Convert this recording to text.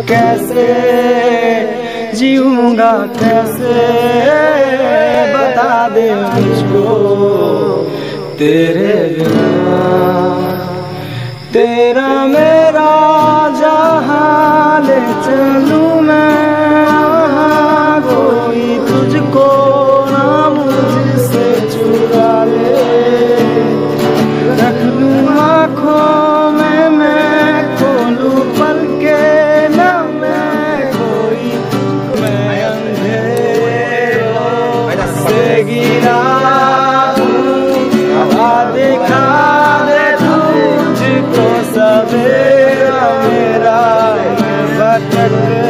कैसे जीऊंगा कैसे, बता दे मुझको तेरे बिना। तेरा मेरा जहां ले चलूं मैं, कोई तुझको ना मुझसे चुरा ले। रख लूं आँखों में मैं खोलूं पल के ना मैं कोई, मैं अंधेरों से गिरा दिखा दे तुझको सवेरा मेरा, मैं भटक